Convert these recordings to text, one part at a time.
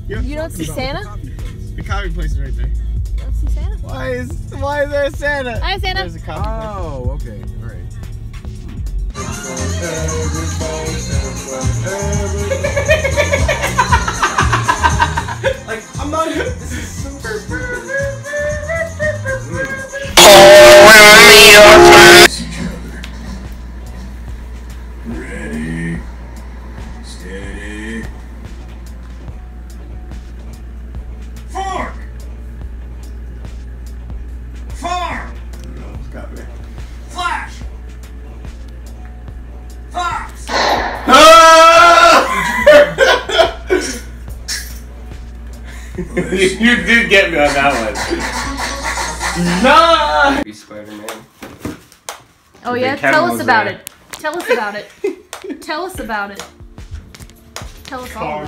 You don't see Santa? The coffee place is right there. You don't see Santa? Why is there a Santa? Hi, Santa. There's a coffee place. Oh, okay. All right. Like, I'm not. This is super. Ready, steady, fork, farm, flash, fox. You did get me on that one. No. Spider-Man. Oh yeah, Kevin tell us was about there. it. Tell us about it. Tell us about it. Tell us all.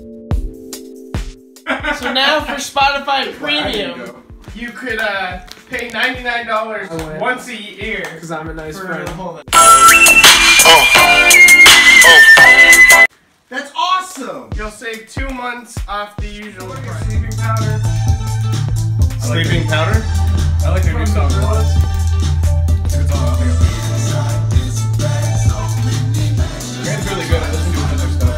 So now for Spotify Premium, you could pay $99 once a year. Because I'm a nice friend. That's awesome! You'll save 2 months off the usual price. Sleeping powder. Sleeping powder? I like their new song a lot. It's really good. I listen to other stuff.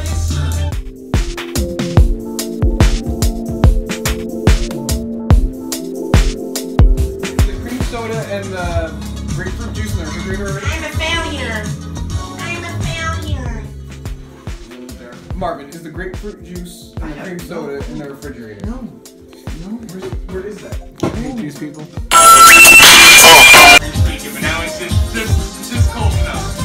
The cream soda and the grapefruit juice in the refrigerator. I'm a failure. I'm a failure. Marvin, is the grapefruit juice and the cream soda in the refrigerator? No. Where is that? Hey, juice people. But now it's just cold enough.